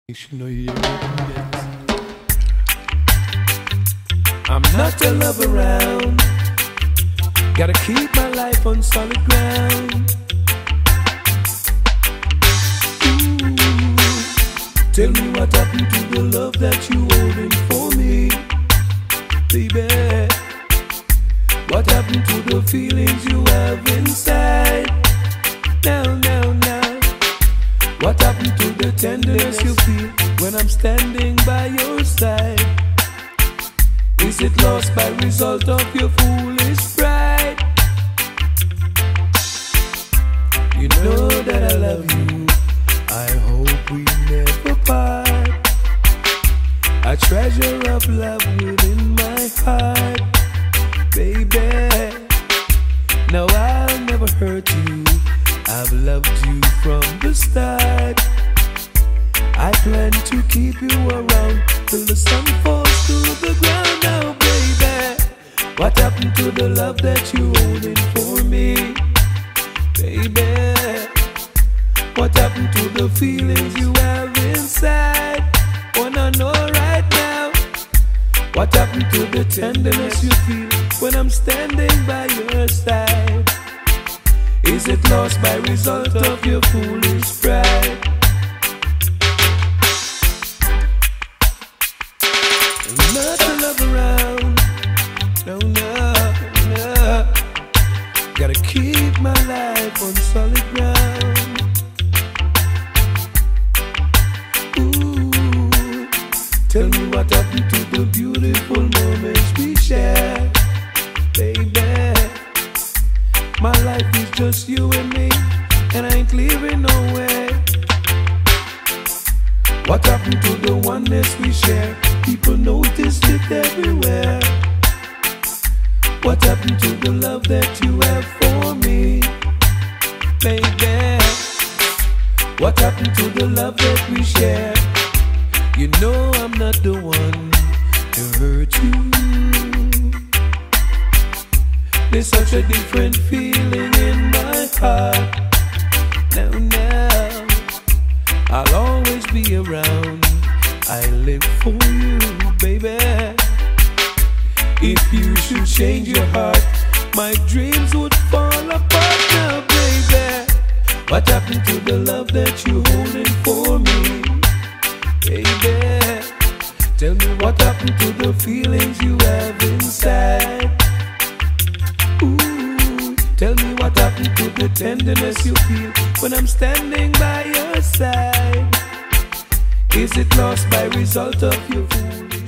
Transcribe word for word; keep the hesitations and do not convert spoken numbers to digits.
You know you I'm not a love around. Gotta keep my life on solid ground. Ooh, tell me what happened to the love that you holding for me, baby. What happened to the feelings you have inside? Now, now, now. What happened to the tenderness you feel when I'm standing by your side? Is it lost by result of your foolish pride? You know that I love you, I hope we never part. A treasure of love within my heart, baby. No, I'll never hurt you, I've loved you from the start. I plan to keep you around till the sun falls to the ground. Now, baby, what happened to the love that you holding for me, baby? What happened to the feelings you have inside? Wanna know right now. What happened to the tenderness you feel when I'm standing by your side? Is it lost by result of your foolish pride? I'm not to love around, no, no, no. Gotta keep my life on solid ground. Ooh, tell me what happened to the beautiful moments we share, baby. My life is just you and me, and I ain't leaving nowhere. What happened to the oneness we share? People noticed it everywhere. What happened to the love that you have for me, baby? What happened to the love that we share? You know I'm not the one to hurt you. There's such a different feeling in my heart. Now, now, I'll always be around. I live for you, baby. If you should change your heart, my dreams would fall apart now, baby. What happened to the love that you holding for me, baby? Tell me what happened to the feelings you have inside? Ooh, tell me what happened to the tenderness you feel when I'm standing by your side? Is it lost by result of your fool?